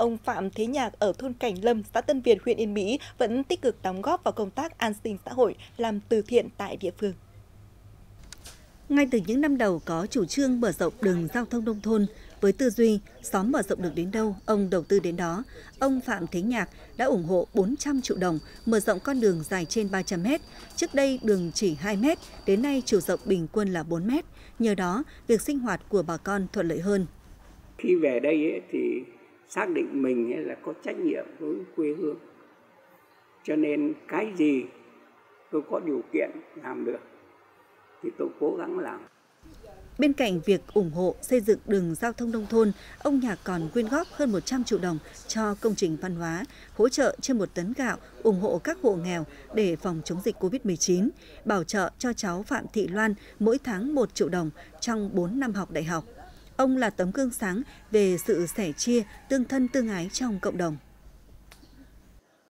ông Phạm Thế Nhạc ở thôn Cảnh Lâm, xã Tân Việt, huyện Yên Mỹ vẫn tích cực đóng góp vào công tác an sinh xã hội, làm từ thiện tại địa phương. Ngay từ những năm đầu có chủ trương mở rộng đường giao thông nông thôn, với tư duy xóm mở rộng được đến đâu, ông đầu tư đến đó, ông Phạm Thế Nhạc đã ủng hộ 400 triệu đồng mở rộng con đường dài trên 300 mét. Trước đây đường chỉ 2 mét, đến nay chiều rộng bình quân là 4 mét. Nhờ đó, việc sinh hoạt của bà con thuận lợi hơn. Khi về đây thì xác định mình là có trách nhiệm với quê hương. Cho nên cái gì tôi có điều kiện làm được thì tôi cố gắng làm. Bên cạnh việc ủng hộ xây dựng đường giao thông nông thôn, ông Nhạc còn quyên góp hơn 100 triệu đồng cho công trình văn hóa, hỗ trợ trên 1 tấn gạo, ủng hộ các hộ nghèo để phòng chống dịch Covid-19, bảo trợ cho cháu Phạm Thị Loan mỗi tháng 1 triệu đồng trong 4 năm học đại học. Ông là tấm gương sáng về sự sẻ chia, tương thân tương ái trong cộng đồng.